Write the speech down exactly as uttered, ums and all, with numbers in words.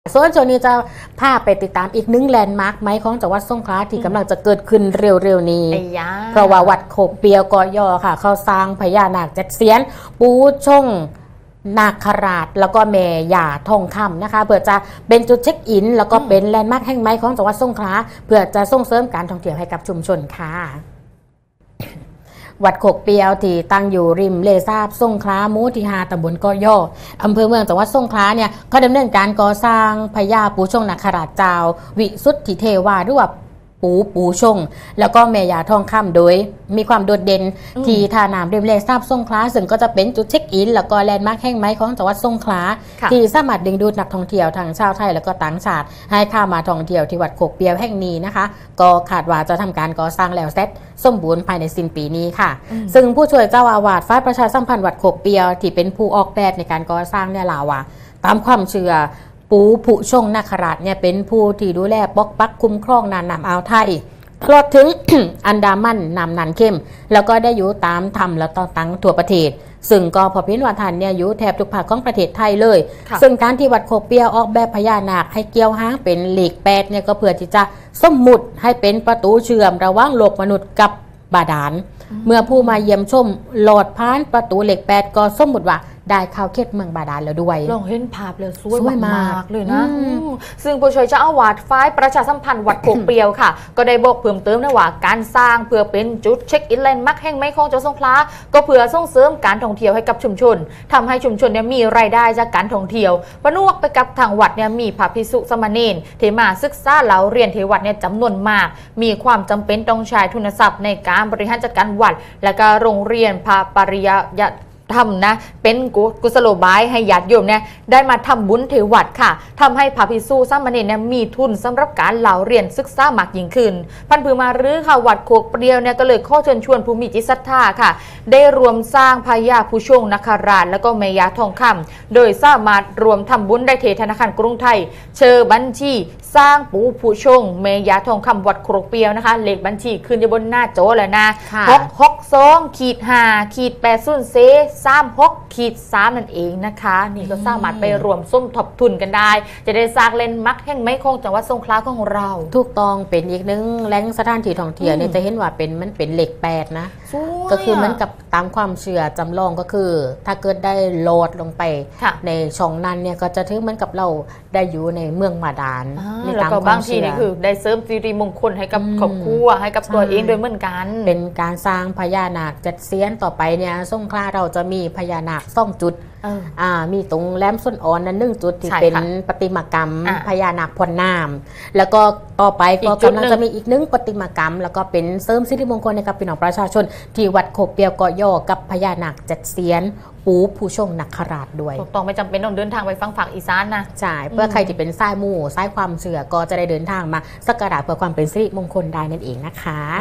ส่วนช่วงนี้จะพาไปติดตามอีกหนึ่งแลนด์มาร์คไหมของจังหวัดสงขลาที่กำลังจะเกิดขึ้นเร็วๆนี้เพราะว่าวัดโคกเปียวกอยอค่ะเขาสร้างพญานาคเจ็ดเสียนปูช่องนาคราชแล้วก็แม่ย่าทองคำนะคะเพื่อจะเป็นจุดเช็คอินแล้วก็เป็นแลนด์มาร์คแห่งใหม่ของจังหวัดสงขลาเพื่อจะส่งเสริมการท่องเที่ยวให้กับชุมชนค่ะวัดโคกเปียวที่ตั้งอยู่ริมเลซาบสงขลาหมู่ที่ห้าตำบลกอย่ออำเภอเมืองจังหวัดสงขลาเนี่ยเขาดำเนินการก่อสร้างพญาปูช่องนาคราชเจ้าวิสุทธิเทวาหรือว่าปูปูชงแล้วก็แม่ยาทองคำโดยมีความโดดเด่นที่ท่าน้ำริมเลซาบสงขลาซึ่งก็จะเป็นจุดเช็คอินแล้วก็แลนด์มาร์คแห่งใหม่ของจังหวัดสงขลาที่สามารถดึงดูดนักท่องเที่ยวทั้งชาวไทยแล้วก็ต่างชาติให้เข้ามาท่องเที่ยวที่วัดโคกเปียวแห่งนี้นะคะก็คาดว่าจะทำการก่อสร้างแล้วเสร็จสมบูรณ์ภายในสิ้นปีนี้ค่ะซึ่งผู้ช่วยเจ้าอาวาสฝ่ายประชาสัมพันธ์วัดโคกเปียวที่เป็นผู้ออกแบบในการก่อสร้างเนี่ยล่ะว่าตามความเชื่อปูผู้ชงนาคราชเนี่ยเป็นผู้ที่ดูแลปกปักคุ้มครองน่านน้ำอ่าวไทยตลอดถึง อันดามันน้ำนันเข้มแล้วก็ได้อยู่ตามธรรมและต่อตั้งทั่วประเทศซึ่งก็พอพินวัฒนเนี่ยอยู่แถบทุกภาคของประเทศไทยเลยซึ่งการที่วัดโคกเปียวออกแบบพญานาคให้เกี่ยวหางเป็นเหล็กแปดเนี่ยก็เพื่อที่จะสมมุติให้เป็นประตูเชื่อมระหว่างโลกมนุษย์กับบาดาลเมื่อผู้มาเยี่ยมชมหลอดพานประตูเหล็กแปดก็สมมุติว่าได้เข้าเขตเมืองบาดาลแล้วด้วยลองเห็นภาพเลยสวยมากเลยนะซึ่งผู้ช่วยเจ้าอาวาสฝ่ายประชาสัมพันธ์วัดโคกเปียวค่ะก็ได้บอกเพิ่มเติมนะว่าการสร้างเพื่อเป็นจุดเช็คอินแลนด์มาร์คแห่งใหม่ของจังหวัดสงขลาก็เพื่อส่งเสริมการท่องเที่ยวให้กับชุมชนทำให้ชุมชนเนี่ยมีรายได้จากการท่องเที่ยวประนวกไปกับทางวัดเนี่ยมีพระภิกษุสามเณรที่มาศึกษาเล่าเรียนที่วัดเนี่ยจำนวนมากมีความจำเป็นต้องใช้ทุนทรัพย์ในการบริหารจัดการวัดและก็โรงเรียนพระปริยยทำนะเป็นกุศโลบายให้ญาติโยมเนี่ยได้มาทำบุญเทวัดค่ะทำให้พระภิกษุสามเณรเนี่ยมีทุนสำหรับการเล่าเรียนศึกษามากยิ่งขึ้นพันผือมารื้อค่ะวัดโคกเปียวเนี่ยก็เลยข้อเชิญชวนผู้มีจิตศรัทธาค่ะได้รวมสร้างพญาผู้ชงนาคราชแล้วก็แม่ยาทองคำโดยสามารถรวมทำบุญได้เทธนาคารกรุงไทยเชิญบัญชีสร้างปูผู้ชงแม่ยาทองคำวัดโคกเปียวนะคะเลขบัญชีขึ้นอยู่บนหน้าโจ้แล้วนะหกหกสองขีดห้าขีดแปดศูนย์เซสามหกขีดสามนั่นเองนะคะนี่ก็สามารถไปรวมส้มทบทุนกันได้จะได้สร้างเลนด์มาร์คแห่งไม้คงจังหวัดสงขลาของเราถูกต้องเป็นอีกหนึ่งแหล่งสถานที่ท่องเที่ยวเนี่ยจะเห็นว่าเป็นมันเป็นเหล็กแปดนะก็คือมันกับตามความเชื่อจำลองก็คือถ้าเกิดได้โลดลงไปในช่องนั้นเนี่ยก็จะถือเหมือนกับเราได้อยู่ในเมืองบาดาลแล้วก็บางทีนี่คือได้เสริมสิริมงคลให้กับครอบครัวให้กับตัวเองโดยเหมือนกันเป็นการสร้างพญานาคเจ็ดเสียนต่อไปเนี่ยสงขลาเราจะมีพญานาคซ่องจุดอ่ามีตรงแหลมส้นอ่อนนั้นหนึ่งจุดที่เป็นประติมากรรมพญานาคพ่นน้ำแล้วก็ต่อไปก็กำลังจะมีอีกหนึ่งประติมากรรมแล้วก็เป็นเสริมสิริมงคลให้กับพี่น้องประชาชนที่วัดโคกเปียวเกาะย่อกับพญานาคเจ็ดเสียนปูผู้ชงนาคราชด้วยต้องไม่จำเป็นต้องเดินทางไปฟังฝั่งอีสานนะใช่เพื่อใครที่เป็นสายมู่สายความเชื่อก็จะได้เดินทางมาสักการะเพื่อความเป็นสิริมงคลได้นั่นเองนะคะ